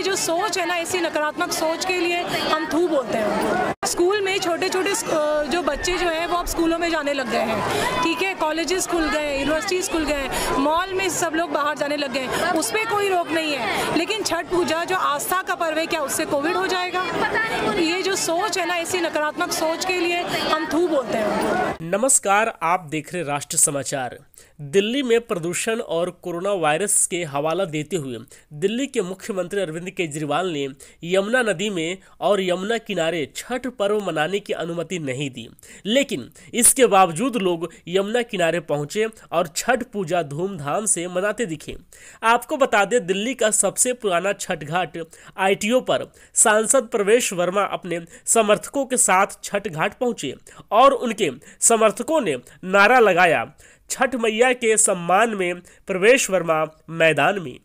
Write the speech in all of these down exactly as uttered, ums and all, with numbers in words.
जो सोच है ना, इसी नकारात्मक सोच के लिए हम थू बोलते हैं। स्कूल में छोटे छोटे जो बच्चे जो हैं वो अब स्कूलों में जाने लग गए हैं, ठीक है, कॉलेजेस खुल गए, यूनिवर्सिटीज़ खुल गए, मॉल में सब लोग बाहर जाने लग गए, उस पर कोई रोक नहीं है। लेकिन छठ पूजा जो आस्था का पर्व है, क्या उससे कोविड हो जाएगा? ये जो सोच है ना, इसी नकारात्मक सोच के लिए हम थू बोलते हैं। नमस्कार, आप देख रहे राष्ट्र समाचार। दिल्ली में प्रदूषण और कोरोना वायरस के हवाला देते हुए दिल्ली के मुख्यमंत्री अरविंद केजरीवाल ने यमुना नदी में और यमुना किनारे छठ पर्व मनाने की अनुमति नहीं दी, लेकिन इसके बावजूद लोग यमुना किनारे पहुंचे और छठ पूजा धूमधाम से मनाते दिखे। आपको बता दें, दिल्ली का सबसे पुराना छठ घाट आईटीओ पर सांसद प्रवेश वर्मा अपने समर्थकों के साथ छठ घाट पहुंचे और उनके समर्थकों ने नारा लगाया, छठ मैया के सम्मान में प्रवेश वर्मा मैदान में।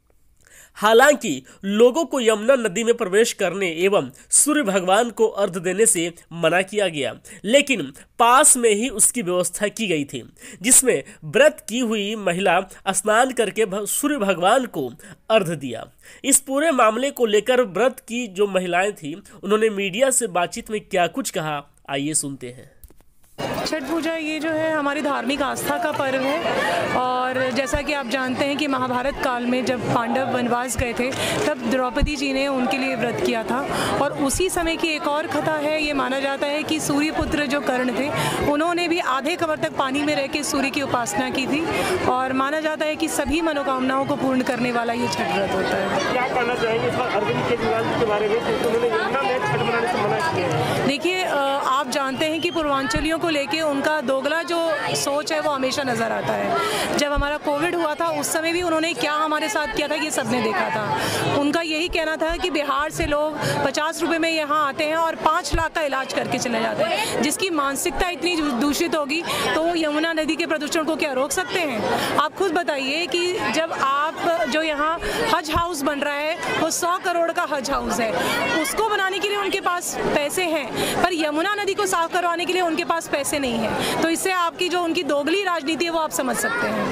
हालांकि लोगों को यमुना नदी में प्रवेश करने एवं सूर्य भगवान को अर्घ्य देने से मना किया गया, लेकिन पास में ही उसकी व्यवस्था की गई थी, जिसमें व्रत की हुई महिला स्नान करके सूर्य भगवान को अर्घ्य दिया। इस पूरे मामले को लेकर व्रत की जो महिलाएं थी, उन्होंने मीडिया से बातचीत में क्या कुछ कहा, आइए सुनते हैं। छठ पूजा ये जो है हमारी धार्मिक आस्था का पर्व है, और जैसा कि आप जानते हैं कि महाभारत काल में जब पांडव वनवास गए थे, तब द्रौपदी जी ने उनके लिए व्रत किया था। और उसी समय की एक और कथा है, ये माना जाता है कि सूर्यपुत्र जो कर्ण थे, उन्होंने भी आधे कमर तक पानी में रह के सूर्य की उपासना की थी, और माना जाता है कि सभी मनोकामनाओं को पूर्ण करने वाला ये छठ व्रत होता है। क्या कहना चाहेंगे अरविंद केजरीवाल जी के बारे में, उन्होंने यमुना में छठ मनाने से मना किया है? देखिए, आप जानते हैं कि पूर्वांचलियों को लेके उनका दोगला जो सोच है वो हमेशा नज़र आता है। जब हमारा कोविड हुआ था उस समय भी उन्होंने क्या हमारे साथ किया था, ये सबने देखा था। उनका यही कहना था कि बिहार से लोग पचास रुपए में यहाँ आते हैं और पाँच लाख का इलाज करके चले जाते हैं। जिसकी मानसिकता इतनी दूषित होगी तो यमुना नदी के प्रदूषण को क्या रोक सकते हैं? आप खुद बताइए कि जब आप जो यहाँ हज हाउस बन रहा है वो सौ करोड़ का हज हाउस है, उसको बनाने के लिए उनके पास पैसे हैं, पर यमुना नदी को साफ करवाने के लिए उनके पास पैसे नहीं है। तो इससे आपकी जो उनकी दोगली राजनीति है वो आप समझ सकते हैं।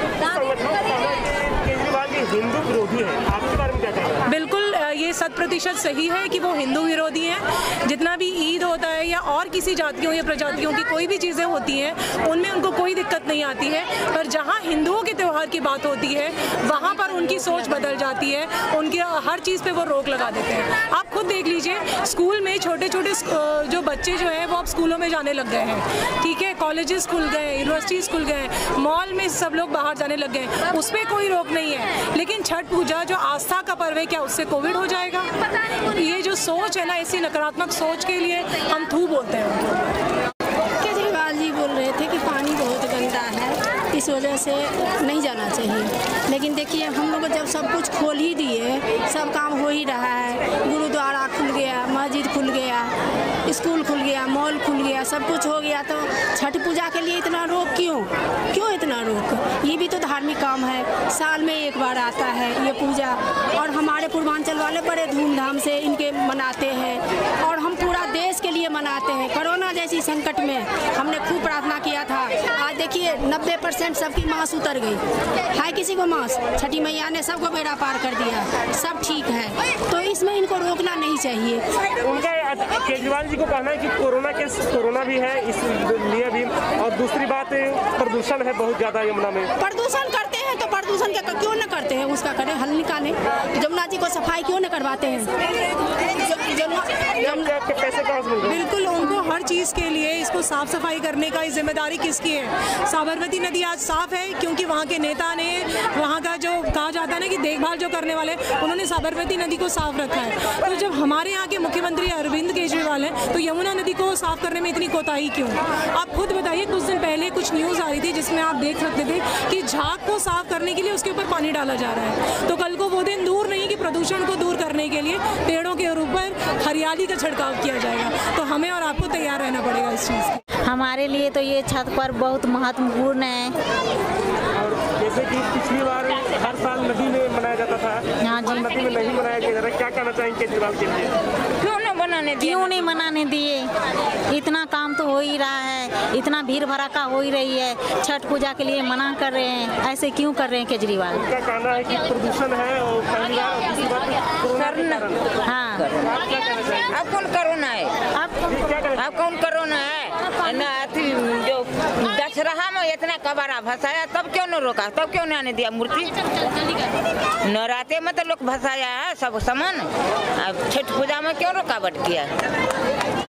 केजरीवाल जी हिंदू विरोधी है, आपके बारे में क्या कहना है? बिल्कुल, ये शत प्रतिशत सही है कि वो हिंदू विरोधी हैं। जितना भी ईद होता है या और किसी जातियों या प्रजातियों की कोई भी चीज़ें होती हैं, उनमें उनको कोई दिक्कत नहीं आती है, पर जहाँ हिंदुओं के त्यौहार की बात होती है वहाँ पर उनकी सोच बदल जाती है, उनके हर चीज़ पे वो रोक लगा देते हैं। आप खुद देख लीजिए, स्कूल में छोटे छोटे जो बच्चे जो हैं वो अब स्कूलों में जाने लग गए हैं, ठीक है, कॉलेजेस खुल गए, यूनिवर्सिटीज़ खुल गए, मॉल में सब लोग बाहर जाने लग गए, उस पर कोई रोक नहीं है। लेकिन छठ पूजा जो आस्था का पर्व है, क्या उससे कोविड हो जाएगा? ये जो सोच है ना, इसी नकारात्मक सोच के लिए हम थू बोलते हैं। केजरीवाल जी बोल रहे थे कि पानी बहुत गंदा है, इस वजह से नहीं जाना चाहिए। लेकिन देखिए, हम लोग जब सब कुछ खोल ही दिए, सब काम हो ही रहा है, गुरुद्वारा खुल गया, मस्जिद खुल गया, स्कूल खुल गया, मॉल खुल गया, सब कुछ हो गया, तो छठ पूजा के लिए इतना रोक क्यों क्यों इतना रोक? ये भी तो धार्मिक काम है, साल में एक बार आता है ये पूजा, और हमारे पूर्वांचल वाले बड़े धूमधाम से इनके मनाते हैं, और हम पूरा देश के लिए मनाते हैं। कोरोना जैसी संकट में हमने खूब प्रार्थना किया था। आज देखिए, नब्बे परसेंट सबकी मांस उतर गई है, किसी को मांस, छठी मैया ने सबको बेड़ा पार कर दिया, सब ठीक है, तो इसमें इनको रोकना नहीं चाहिए। उनका केजरीवाल जी को कहना है कि कोरोना के कोरोना भी है इस लिए भी, और दूसरी बात प्रदूषण है बहुत ज्यादा यमुना में। प्रदूषण करते हैं तो प्रदूषण का क्यों न करते हैं, उसका करें, हल निकालें। जमुना जी को सफाई क्यों न करवाते हैं? पैसे कहाँ से मिल रहे हैं? बिल्कुल, उनको हर चीज़ के लिए इसको साफ सफाई करने का जिम्मेदारी किसकी है? साबरमती नदी आज साफ है क्योंकि वहाँ के नेता ने, वहाँ का जो कहा जाता है ना कि देखभाल जो करने वाले, उन्होंने साबरमती नदी को साफ रखा है। तो जब हमारे यहाँ के मुख्यमंत्री अरविंद केजरीवाल हैं, तो यमुना नदी को साफ करने में इतनी कोताही क्यों? आप खुद बताइए, कुछ दिन पहले कुछ न्यूज़ आ रही थी जिसमें आप देख सकते थे कि झाग को साफ करने के लिए उसके ऊपर पानी डाला जा रहा है। तो कल को वो दिन दूर नहीं कि प्रदूषण को दूर करने के लिए पेड़ों के ऊपर हरियाली का छिड़काव किया जाएगा। तो हमें और आपको तैयार रहना पड़ेगा इस चीज़ के। हमारे लिए तो ये छठ पर्व बहुत महत्वपूर्ण है। और जैसे कि पिछली बार हर साल नदी में मनाया जाता था, हाँ जी, नदी में नहीं मनाया जा रहा, क्या कहना चाहेंगे केजरीवाल के लिए? क्यों न बनाने दिए? क्यों नहीं मनाने दिए? इतना काम तो हो ही रहा है, इतना भीड़ भड़ाका हो ही रही है, छठ पूजा के लिए मना कर रहे हैं, ऐसे क्यों कर रहे हैं केजरीवाल? उनका कहना है कि प्रदूषण है और पहली बार दूसरी बात कोरोना हाँ अब कौन कोरोना है? अब कौन कोरोना है? न अथी जो दशहरा में इतना कबाड़ा भसाया, तब क्यों न रोका? तब क्यों न आने दिया मूर्ति? नवरात्रे में तो लोग भसाया है सब सामान, अब छठ पूजा में क्यों रुकावट किया?